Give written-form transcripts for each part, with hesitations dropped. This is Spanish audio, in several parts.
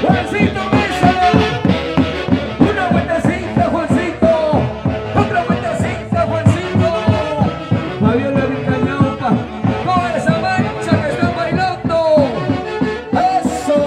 Juancito Mesa, una vueltecita, Juancito, otra vueltecita, Juancito. Fabiola Vicañauca, toda esa mancha que están bailando. Eso.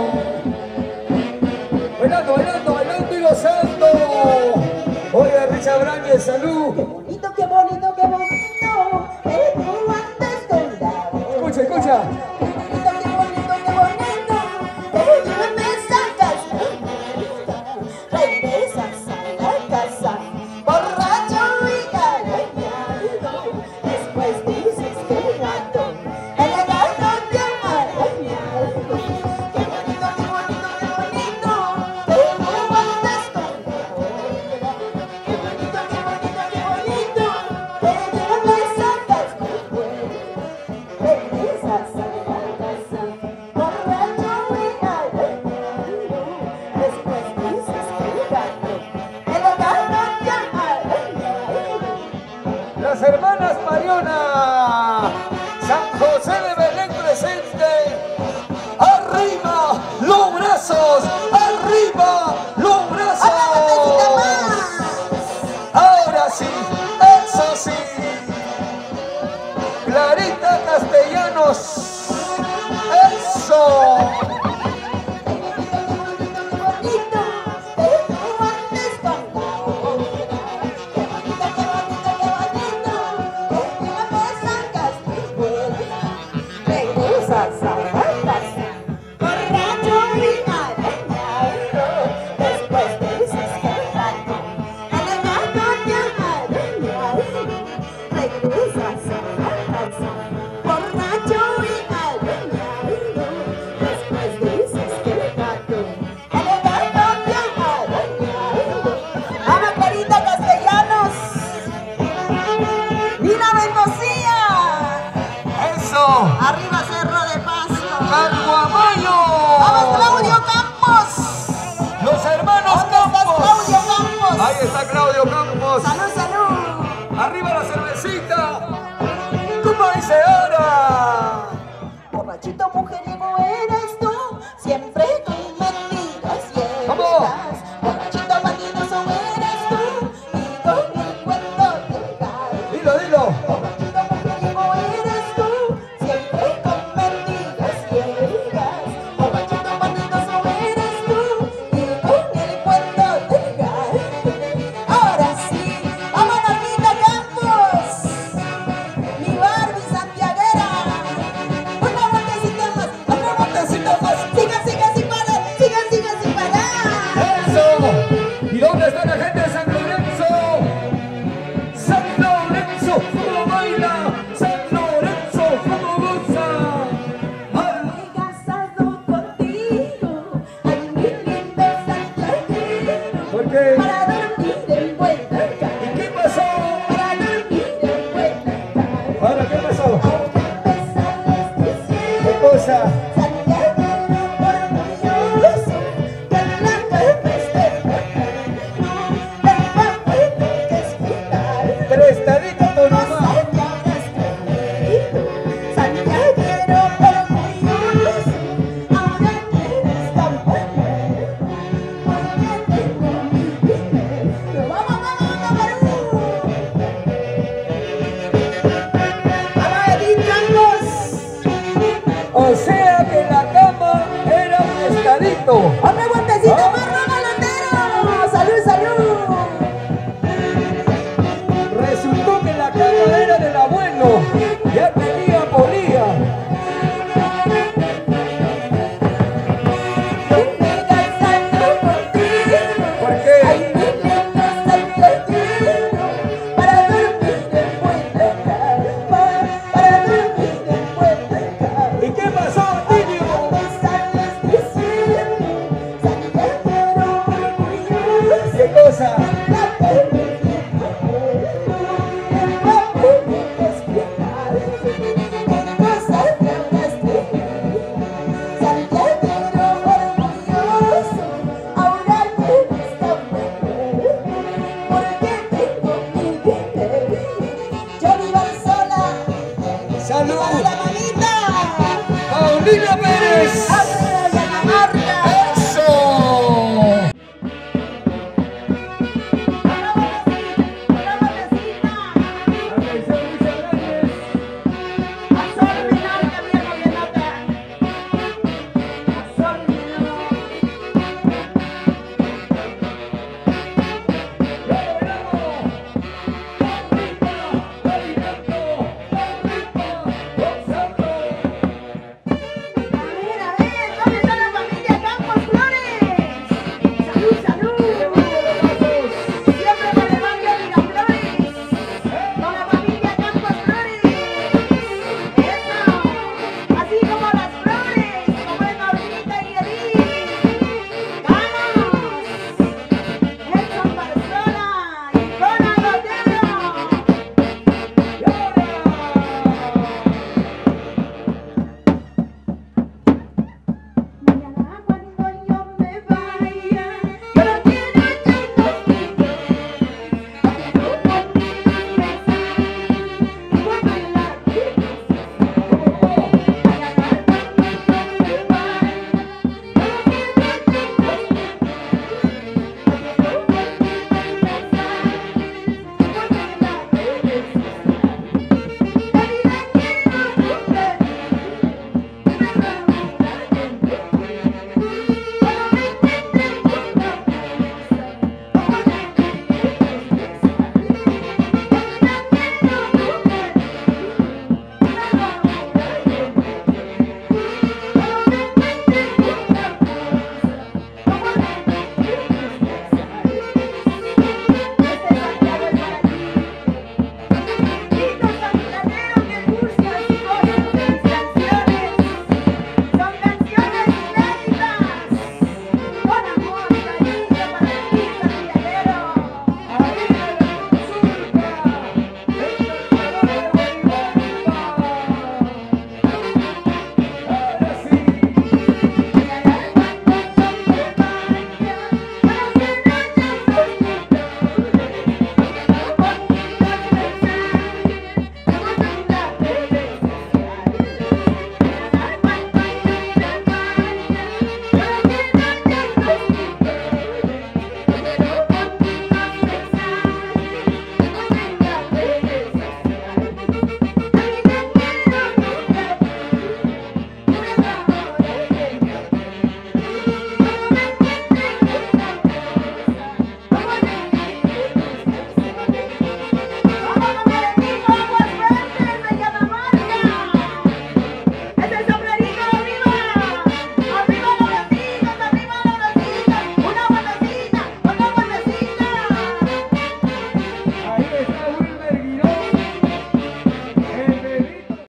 Bailando, bailando, bailando y gozando. Oye, Richard Brañez, salud. Qué bonito, qué bonito, qué bonito. Que tú andes con la voz. Escucha, escucha. Qué bonito, qué bonito. Que tú me sacas la vuelta. Regresas a la casa, borracho y arañado. Después dices que el gato te ha arañado. Qué bonito, qué bonito, qué bonito. Que tú andes con la otra. Qué bonito, qué bonito, qué bonito. Que tú me sacas la vuelta. Regresas a la casa, borracho y arañado. Después dices que el gato te ha arañado. Las hermanas Mariona, San José de Belén presente. Arriba los brazos, arriba los brazos. Ahora sí, eso sí. Clarita Castellanos, eso. Regresas a la casa, borracho y arañado. Después dices que el gato te ha arañado. Regresas a la casa, borracho y arañado. Después dices que el gato te ha arañado. ¡Vamos, Clarita Castellanos! ¡Vina Mendocía! Eso. ¡Arriba Cerro de Paso! Carguamayo. ¡Vamos, Claudio Campos! Los hermanos ¿Dónde estás, Campos. Claudio Campos? Ahí está Claudio Campos. ¡Salud, salud! Arriba la cervecita. ¿Cómo dice ahora? Borrachito mujeriego eres tú, siempre con mentiras ¿Cómo? llegas. Borrachito mentiroso eres tú, y con el cuento del gato. Dilo, dilo. Borrachito mujeriego eres tú, siempre con mentiras llegas. Borrachito mentiroso eres tú, y con el cuento del gato. Ahora sí, vamos, Normita Campos, mi Barbie santiaguera. Una vueltecita más, otra vueltecita más. Sigan, sigan sin parar, sigan, sigan sin parar. Eso. ¿Y dónde está la gente de San Lorenzo? San Lorenzo, ¿cómo baila? San Lorenzo, ¿cómo goza? Al- He casado contigo, ay mi lindo santiaguero. ¿Por qué? Para dormir en buen ¿Y lugar, qué pasó? para dormir en buen lugar. ¿Ahora qué pasó? Aunque me sales ¿Qué diciendo, cosa? santiaguero orgulloso, que en la cama estés bajando, el papel que explicar. Prestadito por No mamá. sé qué habrás creído, santiaguero orgulloso, ahora tienes tan bueno, porque tengo mi dinero. ¡Vamos, vamos, Perú! ¡Vamos, Edith Campos! O sea que la cama era prestadito. ¡Otra vueltecita más, Roma Landero! ¡Salud, salud! Resultó que la cama era del abuelo. Ya tenía polía. Me casando contigo. ¿Por qué? Ay, mi lindo santiaguero, para dormir en buen lugar, para dormir en buen lugar. ¿Y qué pasó, niño? Me sales diciendo, santiaguero orgulloso, ¿Qué cosa? la tengo en mi cuerpo, el papel que explicar, qué cosas te habrás creído, santiaguero orgulloso, ahora tienes tan buen cuerpo, porque tengo mi dinero. Yo vivo sola, ¡Salud! para la mamita. ¡Paulina